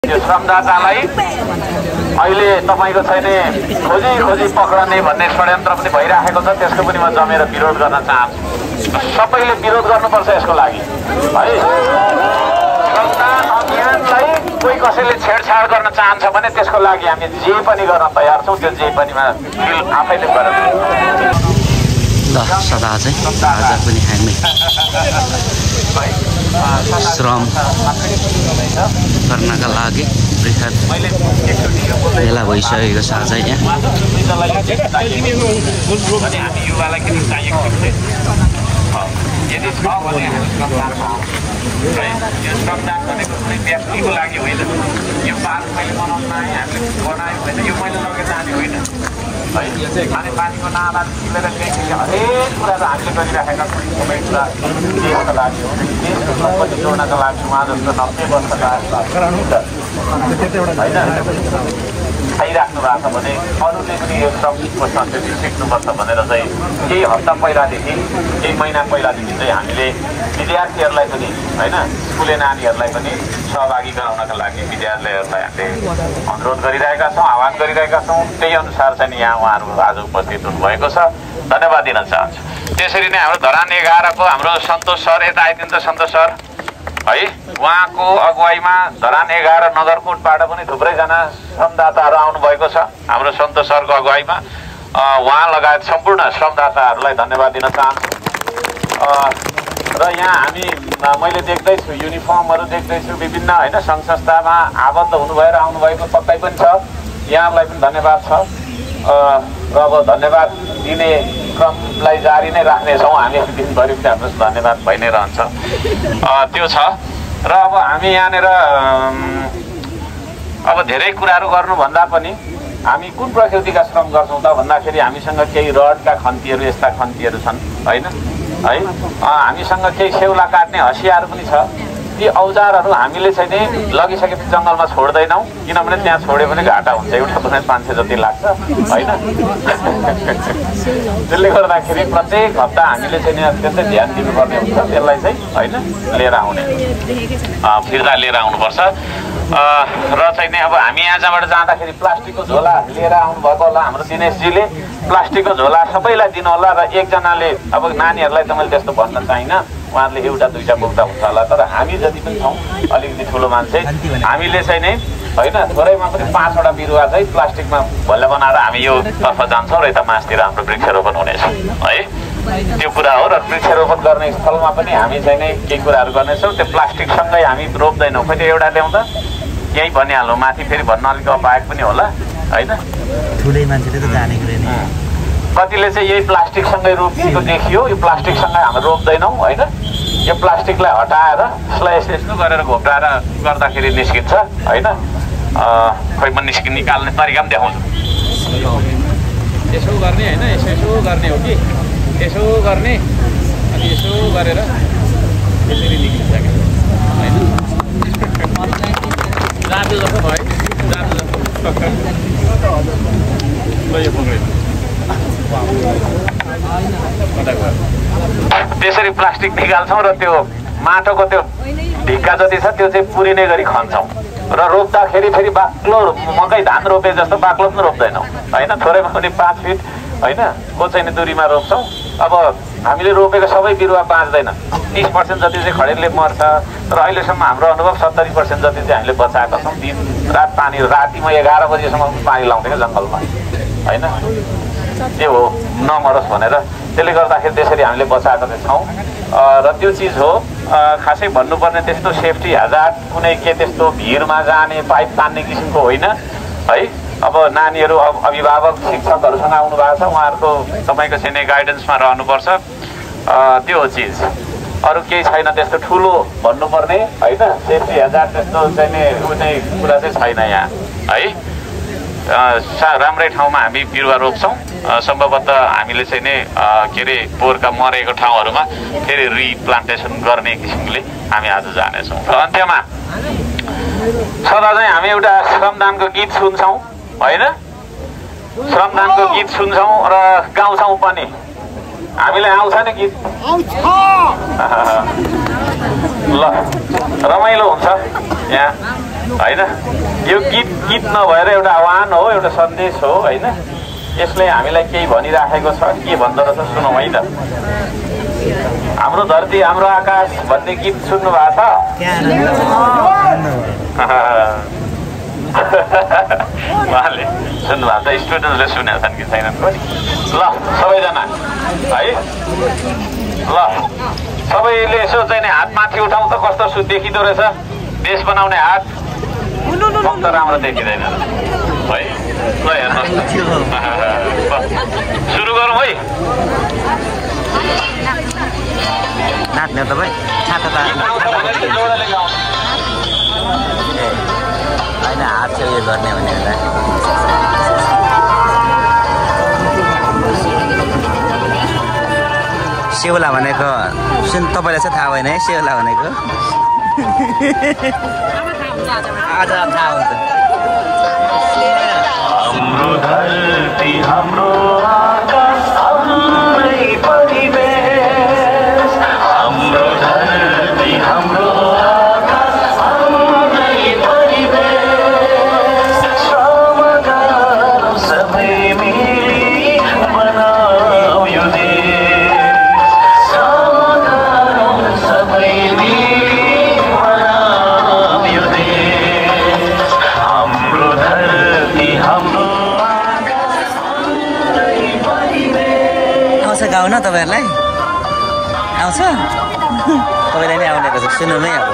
यो श्रमदातालाई अहिले तपाईको चाहिँ खोजी खोजी पक्रने भन्ने षड्यन्त्र पनि भइराखेको छ। त्यसको पनि म जमेर विरोध गर्न चाहन्छु। सबैले विरोध गर्नुपर्छ यसको लागि है। श्रमदान अभियानलाई कोही कसैले छेडछाड गर्न चाहन्छ भने त्यसको लागि हामी जे पनि गर्न तयार छौँ। त्यो जे पनिमा आफैले गरेर ल सदा चाहिँ आज पनि हामी श्रम गर्नका लागि बृहत भेला भइसकेको छ आज यहाँ। यो श्रमदान भनेको कुनै व्यक्तिको लागि होइन। यो पार्क मैले बनाउन आएँ, हामीले बनायो होइन, यो मैले लगेर जाने होइन है। पानीको नाला मिलेर हरेक कुराहरू हामीले गरिराखेका छौँ। सबै कुरा देशका लागि हो। देशको सम्पत्ति जोड्नका लागि उहाँ जस्तो 90 वर्षका होइन खाइराख्नु भएको छ भने अरूले पनि यो श्रमिकको संस्कृति सिक्नुपर्छ भनेर चाहिँ केही हप्ता पहिलादेखि केही महिना पहिलादेखि चाहिँ हामीले विद्यार्थीहरूलाई पनि होइन स्कुले नानीहरूलाई पनि सहभागी गराउनका लागि विद्यालयहरूलाई हामीले अनुरोध गरिरहेका छौँ, आह्वान गरिरहेका छौँ। त्यही अनुसार चाहिँ यहाँ उहाँहरू आज उपस्थित हुनुभएको छ। धन्यवाद दिन चाहन्छु। त्यसरी नै हाम्रो धरान 11 को हाम्रो सन्तोष सर यता आइदिन्छ। सन्तोष सर है, उहाँको अगुवाईमा धरान 11 नगरकोटबाट पनि थुप्रैजना श्रमदाताहरू आउनुभएको छ। हाम्रो सन्तोष सरको अगुवाईमा उहाँ लगायत सम्पूर्ण श्रमदाताहरूलाई धन्यवाद दिन चाहन्छु। र यहाँ हामी मैले देख्दैछु युनिफर्महरू देख्दैछु, विभिन्न होइन सङ्घ संस्थामा आबद्ध हुनुभएर आउनुभएको पक्कै पनि छ। यहाँलाई पनि धन्यवाद छ। र अब धन्यवाद दिने क्रमलाई जारी नै राख्नेछौँ हामी। दिनभरि पनि हाम्रो धन्यवाद भइ नै रहन्छ। त्यो छ। र अब हामी यहाँनिर अब धेरै कुराहरू गर्नुभन्दा पनि हामी कुन प्रकृतिका श्रम गर्छौँ त भन्दाखेरि हामीसँग केही रडका खन्तीहरू यस्ता खन्तीहरू छन् होइन है। हामीसँग केही सेउला काट्ने हँसियाहरू पनि छ। ती औजारहरू हामीले चाहिँ नि लगिसकेपछि जङ्गलमा छोड्दैनौँ, किनभने त्यहाँ छोड्यो भने घाटा हुन्छ। एउटा कुनै 500 जति लाग्छ होइन। त्यसले गर्दाखेरि प्रत्येक हप्ता हामीले चाहिँ नि अत्यन्तै ध्यान दिनुपर्ने हुन्छ। त्यसलाई चाहिँ होइन लिएर आउने फिर्ता लिएर आउनुपर्छ। र चाहिँ नि अब हामी यहाँ जहाँबाट जाँदाखेरि प्लास्टिकको झोला लिएर आउनुभएको होला हाम्रो दिनेशजीले। प्लास्टिकको झोला सबैलाई दिनु होला। र एकजनाले अब नानीहरूलाई त मैले त्यस्तो भन्न चाहिनँ, उहाँहरूले एउटा दुईवटा बोक्दा हुन्छ होला। तर हामी जति पनि छौँ अलिकति ठुलो मान्छे, हामीले चाहिँ नै होइन थोरैमा पनि 5वटा बिरुवा चाहिँ प्लास्टिकमा भल्ला बनाएर हामी यो तर्फ जान्छौँ र यता मासतिर हाम्रो वृक्षारोपण हुनेछ है। त्यो कुरा हो। र वृक्षारोपण गर्ने स्थलमा पनि हामी चाहिँ नै केही कुराहरू गर्नेछौँ। त्यो प्लास्टिकसँगै हामी रोप्दैनौँ। फेरि एउटा ल्याउँदा यहीँ भनिहाल्नु, माथि फेरि भन्न अलिक अपायक पनि होला होइन। ठुलै मान्छेले त जानेको रहेन। कतिले चाहिँ यही प्लास्टिकसँगै रोपिएको देखियो। यो प्लास्टिकसँगै हामी रोप्दैनौँ होइन। यो प्लास्टिकलाई हटाएर यसलाई यस्तो गरेर घोप्टाएर गर्दाखेरि निस्किन्छ होइन। खोइ म निकाल्ने तरिका पनि देखाउँछु। यसो गर्ने होइन, यसो गर्ने हो कि यसो गर्ने अनि यसो गरेर यसरी निस्किन्छ क्या होइन। जादु जस्तो भयो, जादु जस्तो यो पक्रेन। त्यसरी प्लास्टिक निकाल्छौँ र त्यो माटोको त्यो ढिक्का जति छ त्यो चाहिँ पुरिने गरी खन्छौँ। र रोप्दाखेरि फेरि बाक्लो मकै धान रोपे जस्तो बाक्लो पनि रोप्दैनौँ होइन। थोरैमा पनि 5 फिट होइन को चाहिँ दुरीमा रोप्छौँ। अब हामीले रोपेको सबै बिरुवा बाँच्दैन। 30% जति चाहिँ खडेरले मर्छ। र अहिलेसम्म हाम्रो अनुभव 70% जति चाहिँ हामीले बचाएका छौँ। दिन रात पानी, रातिमा 11 बजीसम्म पानी लाउँथ्यो क्या जङ्गलमा होइन। त्यो हो नमरोस् भनेर। त्यसले गर्दाखेरि त्यसरी हामीले बचाएको चाहिँ छौँ। र त्यो चिज हो खासै भन्नुपर्ने त्यस्तो सेफ्टी हजार्ड कुनै के त्यस्तो भिरमा जाने पाइप तान्ने किसिमको होइन है। अब नानीहरू अभिभावक शिक्षकहरूसँग आउनु भएको छ, उहाँहरूको तपाईँको चाहिँ गाइडेन्समा रहनुपर्छ। त्यो हो चिज। अरू केही छैन त्यस्तो ठुलो भन्नुपर्ने होइन। सेफ्टी हजार्ड त्यस्तो चाहिँ कुनै कुरा चाहिँ छैन यहाँ है। राम्रै ठाउँमा हामी बिरुवा रोप्छौँ। सम्भवतः हामीले चाहिँ नि के अरे पोहोरका मरेको ठाउँहरूमा फेरि रिप्लान्टेसन गर्ने किसिमले हामी आज जानेछौँ। र अन्त्यमा सदा चाहिँ हामी एउटा श्रमदानको गीत सुन्छौँ होइन। श्रमदानको गीत सुन्छौँ र गाउँछौँ पनि। हामीलाई आउँछ नि गीत? ल रमाइलो हुन्छ यहाँ होइन यो गीत नभएर एउटा आह्वान हो एउटा सन्देश हो होइन यसले हामीलाई केही भनिराखेको छ के भन्दो रहेछ सुनौँ है त हाम्रो धरती हाम्रो आकाश भन्ने गीत सुन्नु भएको छ उहाँले सुन्नु भएको छ स्टुडेन्टले सुनेका छन् कि छैनन् पनि ल सबैजना है ल सबैले यसो चाहिँ नि हात माथि उठाउँ त कस्तो देखिँदो रहेछ देश बनाउने हात त राम्रो देखिँदैन है ल हेर्नुहोस् सुरु गरौँ है नाच्ने तपाईँ छाता होइन हात चाहिँ उयो गर्ने भनेर सेउला भनेको सुन तपाईँलाई चाहिँ थाहा भएन है सेउला भनेको आज थाहा हुन्छ हाम्रो धरती हाम्रो आकाश हाम्रै परिवेश हाम्रो धरती हाम्रो आकाश हाम्रै परिवेश श्रमगारौँ सबै मिली बनाऊ यो देश श्रमगारौँ सबै मिली बनाऊ यो देश हाम्रो धरती हाम्रो आउँछ गाउन तपाईँहरूलाई आउँछ तपाईँलाई नै आउने रहेछ सुन्नु नै अब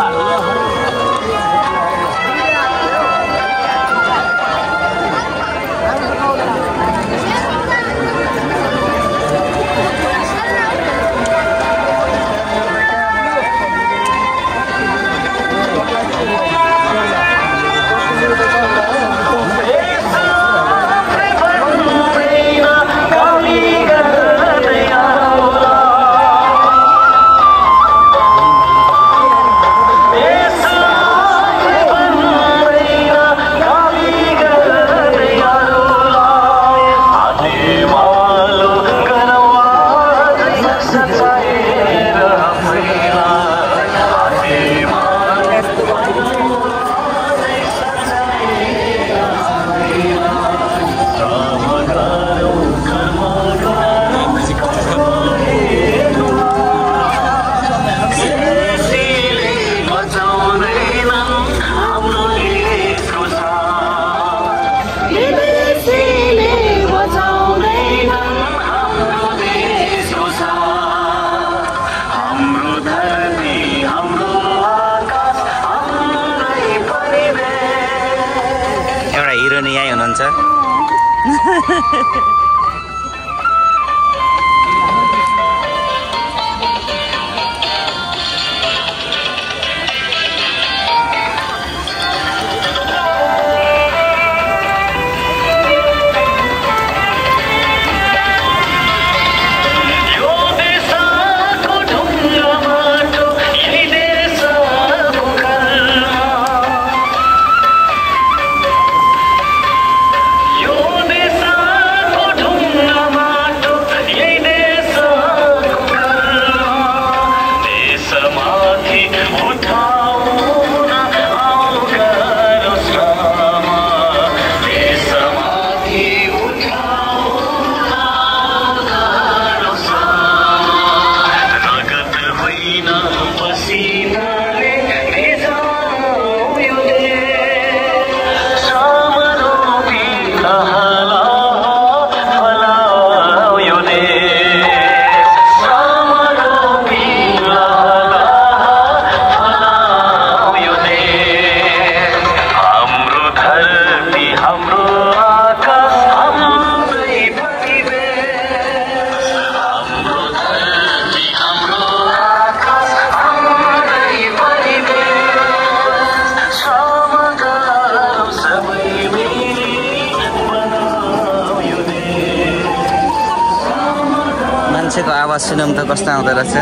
मान्छेको आवाज सुनौँ त कस्तो आउँदो रहेछ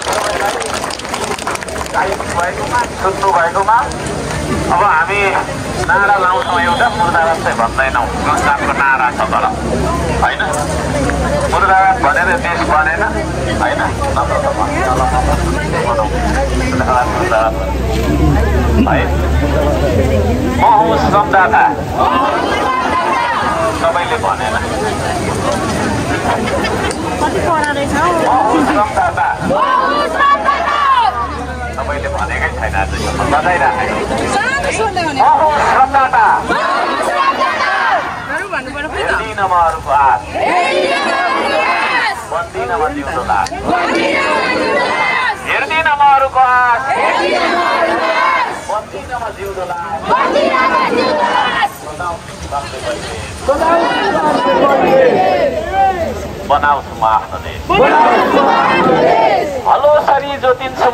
सुन्नु भएकोमा अब हामी नारा लाउँछौँ एउटा मुर्दाबाद चाहिँ भन्दैनौँ संसारको नारा छ तर होइन मुर्दाबाद भनेर देश बनेन होइन है म हुँ श्रमदाता सबैले भनेन श्रमदाता सबैले भनेकै छैन आज यो बताइराखेको श्रमदाता हेर्दिन म अरूको हात बन्दिन म जिउँदो लास हेर्दिन म अरूको हात बन्दिन म जिउँदो लास बनाउँछु म आफ्नो देश हलो सरी जोतिन्छु म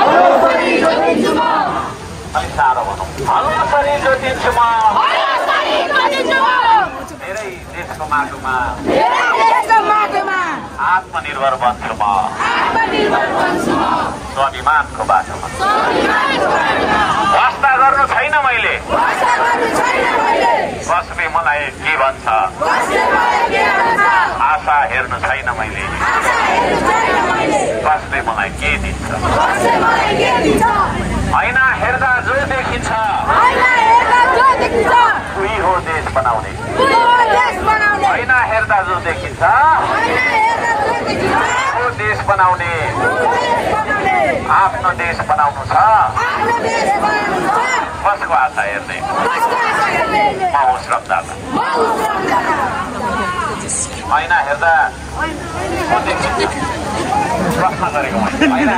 अलिक साह्रो भनौँ हलो सरी जोतिन्छु म मेरै देशको माटोमा आत्मनिर्भर बन्छु म स्वाभिमानको बाटोमा वास्ता गर्नु छैन मैले कसले मलाई के भन्छ आशा हेर्नु छैन मैले कसले मलाई के दिन्छ ऐना हेर्दा जो देखिन्छ उही हो देश बनाउने ऐना हेर्दा जो देखिन्छ हो देश बनाउने आफ्नो देश बनाउनु छ कसको आशा हेर्ने म हुँ श्रमदाता ऐना हेर्दा को देखिन्छ प्रश्न गरेको मैले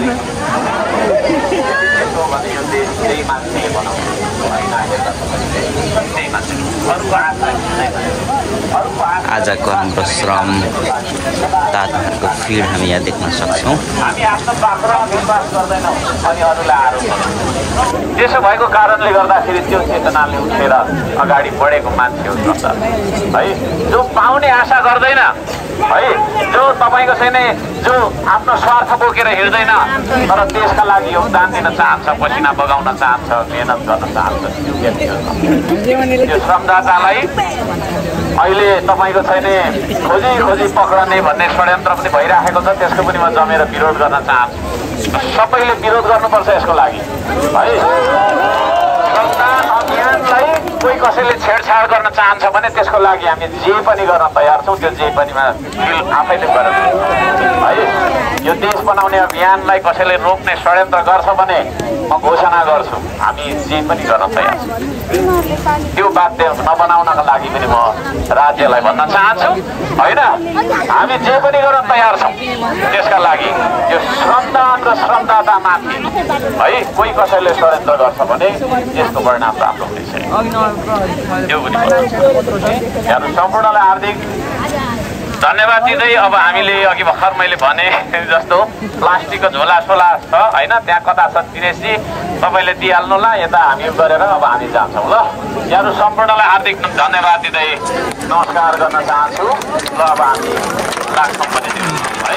भने यो देश त्यही मान्छे बनाउँछ ऐना हेर्दा त्यही मान्छे अरूको आशा आजको हाम्रो श्रमदाताहरूको भिड हामी यहाँ देख्न सक्छौँ। हामी आफ्नो बाख्रोमा विश्वास गर्दैनौँ अनि अरूलाई आरोप गर्दैनौँ। त्यसो भएको कारणले गर्दाखेरि त्यो चेतनाले उठेर अगाडि बढेको मान्छे हो है जो पाउने आशा गर्दैन है जो तपाईँको चाहिँ जो आफ्नो स्वार्थ बोकेर हिँड्दैन तर देशका लागि योगदान दिन चाहन्छ पसिना बगाउन चाहन्छ मेहनत गर्न चाहन्छ त्यो श्रमदातालाई अहिले तपाईँको छैन खोजी खोजी पक्रने भन्ने षड्यन्त्र पनि भइराखेको छ त्यसको पनि म जमेर विरोध गर्न चाहन्छु सबैले विरोध गर्नुपर्छ यसको लागि है श्रमदान अभियानलाई कोही कसैले छेडछाड गर्न चाहन्छ भने त्यसको लागि हामी जे पनि गर्न तयार छौँ त्यो जे पनिमा आफैले गरेर है यो देश बनाउने अभियानलाई कसैले रोक्ने षड्यन्त्र गर्छ भने म घोषणा गर्छु हामी जे पनि गर्न तयार छौँ त्यो बाध्य नबनाउनका लागि पनि म राज्यलाई भन्न चाहन्छु होइन हामी जे पनि गर्न तयार छौँ त्यसका लागि यो श्रमदान र श्रमदातामाथि है कोही कसैले षड्यन्त्र गर्छ भने यसको परिणाम राम्रो हुनेछ त्यो पनि सम्पूर्णलाई हार्दिक धन्यवाद दिँदै अब हामीले अघि भर्खर मैले भने जस्तो प्लास्टिकको झोला सोला छ होइन त्यहाँ कता छ दिनेशजी तपाईँले दिइहाल्नु होला यता हामी गरेर अब हामी जान्छौँ ल यहाँहरू सम्पूर्णलाई हार्दिक धन्यवाद दिँदै नमस्कार गर्न चाहन्छु ल अब हामी लाग्छौँ पनि है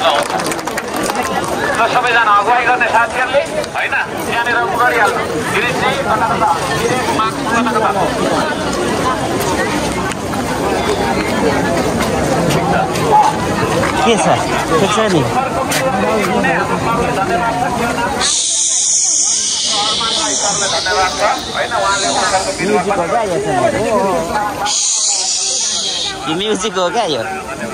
ल सबैजना अगुवाई गर्ने साथीहरूले होइन त्यहाँनिर उ गरिहाल्नु दिनेशजी कता कता के छ ठिक छ नि म्युजिक हो क्या यो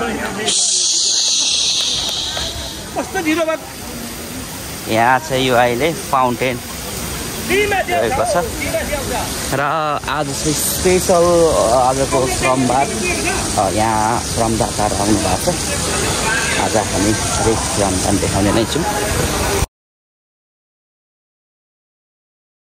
यहाँ छ यो अहिले फाउन्टेन रहेको छ र आज चाहिँ स्पेसल आजको श्रमबार यहाँ श्रमदाताहरू आउनु भएको छ आज हामी हरेक श्रमदान देखाउने नै छौँ।